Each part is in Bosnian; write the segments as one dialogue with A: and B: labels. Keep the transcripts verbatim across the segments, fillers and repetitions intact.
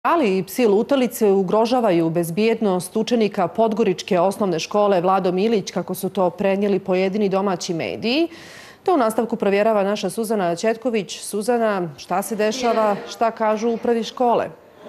A: Ali i psi lutalice ugrožavaju bezbjednost učenika Podgoričke osnovne škole Vlado Milić, kako su to prenijeli pojedini domaći mediji. To u nastavku provjerava naša Suzana Ćetković. Suzana, šta se dešava, šta kažu upravi škole?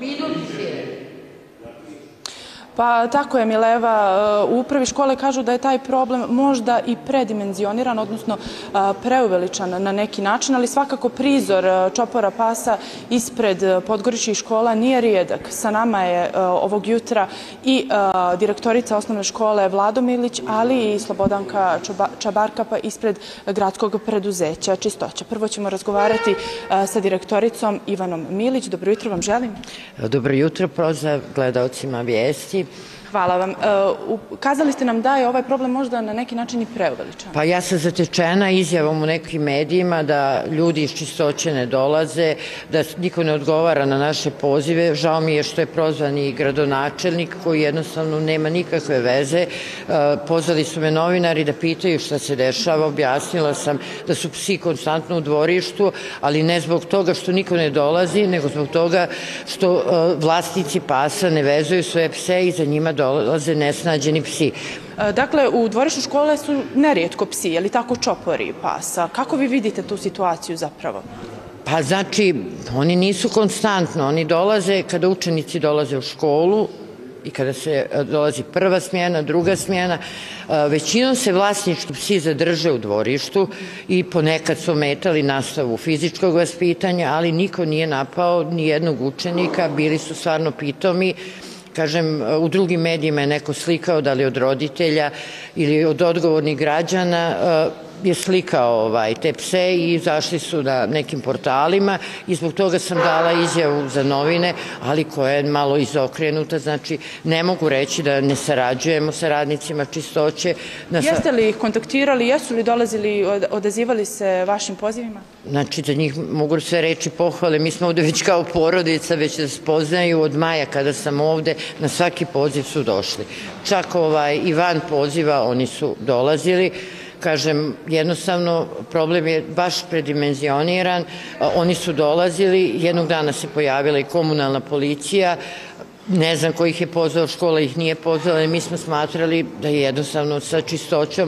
B: Pa tako je, Mileva. U upravi škole kažu da je taj problem možda i predimenzioniran, odnosno preuveličan na neki način, ali svakako prizor čopora pasa ispred podgoričkih škola nije rijedak. Sa nama je ovog jutra i direktorica osnovne škole Vlado Milić, ali i Slobodanka Čabarkapa ispred gradskog preduzeća Čistoća. Prvo ćemo razgovarati sa direktoricom Ivanom Milić. Dobro jutro vam želim.
C: Dobro jutro, pozdrav gledalcima Vijesti.
B: Hvala vam. Kazali ste nam da je ovaj problem možda na neki način i preuveličan.
C: Pa ja sam zatečena izjavom u nekim medijima da ljudi iz Čistoće ne dolaze, da niko ne odgovara na naše pozive. Žao mi je što je prozvan i gradonačelnik koji jednostavno nema nikakve veze. Pozvali su me novinari da pitaju šta se dešava. Objasnila sam da su psi konstantno u dvorištu, ali ne zbog toga što niko ne dolazi, nego zbog toga što vlasnici pasa ne vezuju svoje pse i za njima dolaze nesnađeni psi.
B: Dakle, u dvorištu škole su nerijetko psi, je li tako, čopori pasa? Kako vi vidite tu situaciju zapravo?
C: Pa znači, oni nisu konstantno, oni dolaze kada učenici dolaze u školu i kada se dolazi prva smjena, druga smjena. Većinom se vlasnički psi zadrže u dvorištu i ponekad su ometali nastavu fizičkog vaspitanja, ali niko nije napao ni jednog učenika, bili su stvarno pitomi. Kažem, u drugim medijima je neko slikao, da li od roditelja ili od odgovornih građana, je slikao te pse i izašli su na nekim portalima i zbog toga sam dala izjavu za novine, ali koja je malo izokrenuta, znači ne mogu reći da ne sarađujemo sa radnicima Čistoće.
B: Jeste li ih kontaktirali, jesu li dolazili, odazivali se vašim pozivima?
C: Znači, za njih mogu sve reći pohvale, mi smo ovde već kao porodica, već da se poznaju od maja kada sam ovde, na svaki poziv su došli. Čak i van poziva oni su dolazili. Kažem, jednostavno problem je baš predimenzioniran, oni su dolazili, jednog dana se pojavila i komunalna policija, ne znam ko ih je pozvao, škola ih nije pozvala, mi smo smatrali da je jednostavno sa Čistoćom,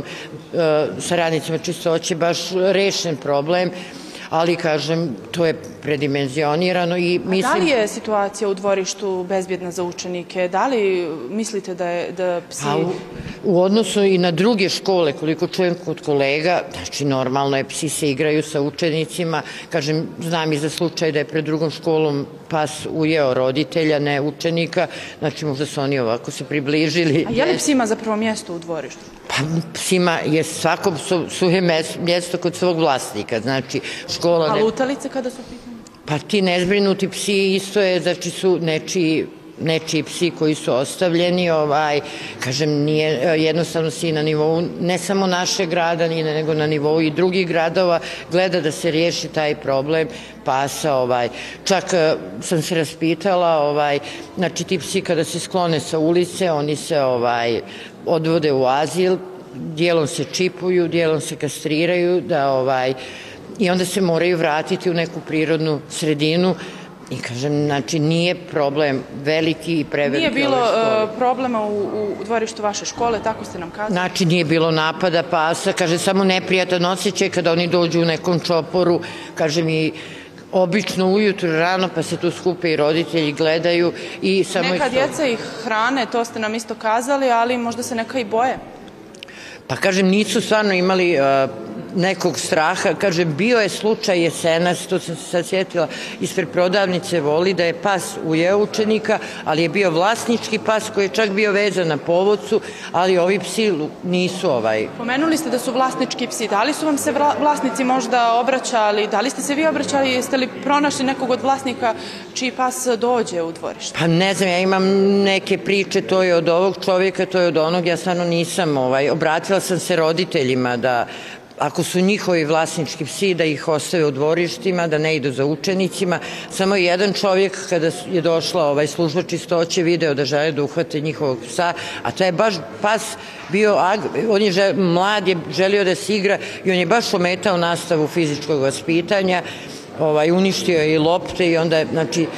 C: sa radnicima Čistoće baš rešen problem, ali kažem, to je predimenzionirano i mislim...
B: A da li je situacija u dvorištu bezbjedna za učenike? Da li mislite da je da psi...
C: U odnosu i na druge škole, koliko čujem kod kolega, znači normalno je, psi se igraju sa učenicima. Kažem, znam i za slučaj da je pred drugom školom pas ujeo roditelja, ne učenika, znači možda su oni ovako se približili.
B: A je li psima zapravo mjesto u dvorištu?
C: Pa psima je svako suhe mjesto kod svog vlasnika, znači škola...
B: A lutalice kada su pitanje?
C: Pa ti nezbrinuti psi isto je, znači su nečiji nečiji psi koji su ostavljeni, kažem, nije jednostavno si na nivou ne samo našeg grada, nego na nivou i drugih gradova gleda da se riješi taj problem pasa. Čak sam se raspitala, znači ti psi kada se sklone sa ulice, oni se odvode u azil, dijelom se čipuju, dijelom se kastriraju i onda se moraju vratiti u neku prirodnu sredinu. I kažem, znači nije problem veliki i preveliki ove škole.
B: Nije bilo problema u dvorištu vaše škole, tako ste nam kazali?
C: Znači nije bilo napada pasa, kaže samo neprijatan osjećaj kada oni dođu u nekom čoporu, kažem i obično ujutru rano pa se tu skupe i roditelji gledaju i samo...
B: Neka djeca ih hrane, to ste nam isto kazali, ali možda se neka i boje.
C: Pa kažem, nisu stvarno imali nekog straha. Kažem, bio je slučaj jesenas, to sam se sad sjetila, ispred prodavnice Voli, da je pas ujeo učenika, ali je bio vlasnički pas koji je čak bio vezan na povodcu, ali ovi psi nisu ovaj...
B: Pomenuli ste da su vlasnički psi. Da li su vam se vlasnici možda obraćali? Da li ste se vi obraćali? Jeste li pronašli nekog od vlasnika čiji pas dođe u dvorište?
C: Pa ne znam, ja imam neke priče, to je od ovog čovjeka, to je od onog, ja stvarno nisam obratila sam se roditeljima da ako su njihovi vlasnički psi da ih ostave u dvorištima, da ne idu za učenicima. Samo jedan čovjek kada je došla služba Čistoće video da žele da uhvate njihovog psa, a to je baš pas bio, on je mlad, je želio da se igra i on je baš ometao nastavu fizičkog vaspitanja, uništio je i lopte i onda, znači,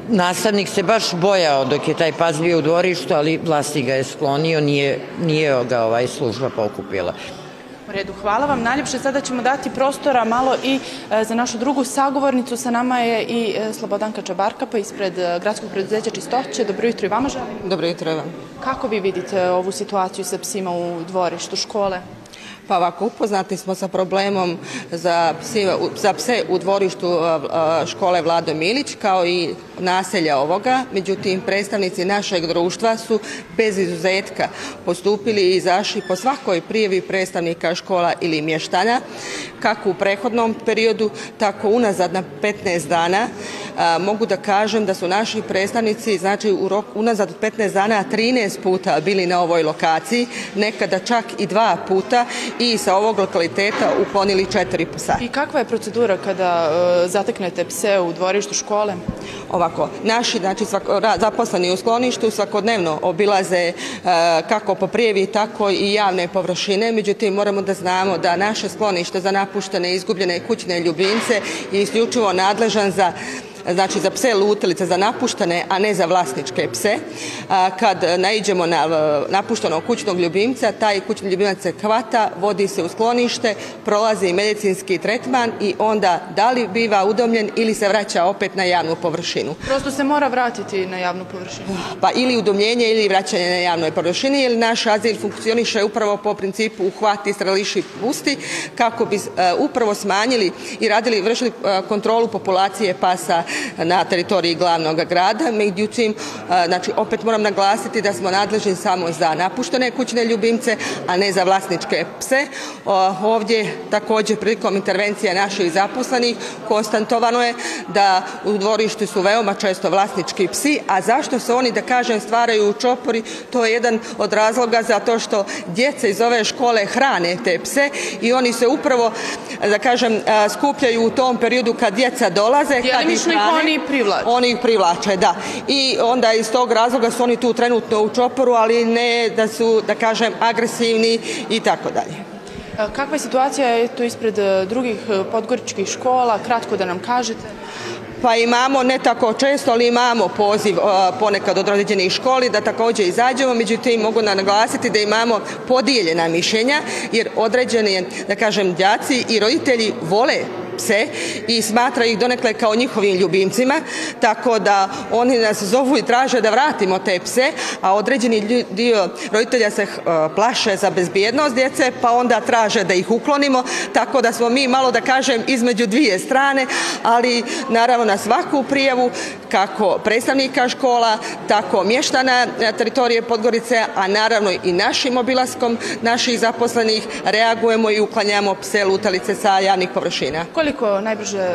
C: nastavnik se baš bojao dok je taj pas bio u dvorištu, ali vlasnik ga je sklonio, nije, nije ga ovaj služba pokupila.
B: U redu, hvala vam najljepše. Sada ćemo dati prostora malo i za našu drugu sagovornicu. Sa nama je i Slobodanka Čabarka, pa ispred gradskog preduzeća Čistoće. Dobro jutro i vama želim.
D: Dobro jutro vam.
B: Kako vi vidite ovu situaciju sa psima u dvorištu škole?
D: Pa ovako, upoznati smo sa problemom za pse, za pse u dvorištu škole Vlado Milić, kao i naselja ovoga. Međutim, predstavnici našeg društva su bez izuzetka postupili i izašli po svakoj prijavi predstavnika škola ili mještana, kako u prethodnom periodu, tako unazad na petnaest dana. A, mogu da kažem da su naši predstavnici, znači u rok, unazad petnaest dana trinaest puta bili na ovoj lokaciji, nekada čak i dva puta, i sa ovog lokaliteta uklonili četiri psa.
B: I kakva je procedura kada uh, zateknete pse u dvorištu škole?
D: Ovako, naši znači, svako, zaposleni u skloništu svakodnevno obilaze uh, kako po prijavi, tako i javne površine. Međutim, moramo da znamo da naše sklonište za napuštene i izgubljene kućne ljubimce je isključivo nadležan za znači za pse lutalice, za napuštene, a ne za vlasničke pse. Kad naiđemo na napuštenog kućnog ljubimca, taj kućni ljubimac se hvata, vodi se u sklonište, prolazi medicinski tretman i onda da li biva udomljen ili se vraća opet na javnu površinu.
B: Prosto se mora vratiti na javnu površinu.
D: Pa ili udomljenje ili vraćanje na javnoj površini, jer naš azil funkcioniše upravo po principu uhvati, streliši, pusti, kako bi upravo smanjili i radili, vršili kontrolu populacije pasa na teritoriji glavnog grada. Međutim, znači, opet moram naglasiti da smo nadležni samo za napuštene kućne ljubimce, a ne za vlasničke pse. Ovdje također prilikom intervencije naših zaposlenih konstatovano je da u dvorištu su veoma često vlasnički psi, a zašto se oni, da kažem, stvaraju u čopori, to je jedan od razloga zato što djeca iz ove škole hrane te pse i oni se upravo, da kažem, skupljaju u tom periodu kad djeca dolaze, kad ih hrane.
B: Oni ih privlače.
D: Oni ih privlače, da. I onda iz tog razloga su oni tu trenutno u čoporu, ali ne da su, da kažem, agresivni i tako dalje.
B: Kakva je situacija tu ispred drugih podgoričkih škola? Kratko da nam kažete.
D: Pa imamo, ne tako često, ali imamo poziv ponekad od određenih školi da također izađemo, međutim mogu naglasiti da imamo podijeljena mišljenja, jer određeni, da kažem, đaci i roditelji vole pse i smatraju ih donekle kao njihovim ljubimcima, tako da oni nas zovu i traže da vratimo te pse, a određeni dio roditelja se plaše za bezbjednost djece, pa onda traže da ih uklonimo, tako da smo mi malo, da kažem, između dvije strane, ali naravno na svaku prijavu kako predstavnika škola, tako mještana teritorije Podgorice, a naravno i našim obilaskom naših zaposlenih reagujemo i uklanjamo pse lutalice sa javnih površina.
B: Koliko najbrže,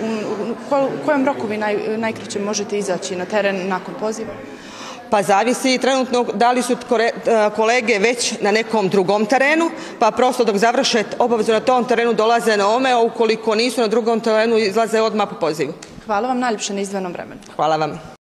B: u kojem roku vi naj, najkraće možete izaći na teren nakon poziva?
D: Pa zavisi trenutno da li su kolege već na nekom drugom terenu, pa prosto dok završe obavezu na tom terenu dolaze na ome, a ukoliko nisu na drugom terenu izlaze odmah po pozivu.
B: Hvala vam najljepše na izdvojenom vremenu.
D: Hvala vam.